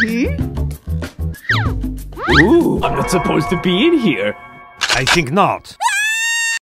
Ooh, I'm not supposed to be in here. I think not.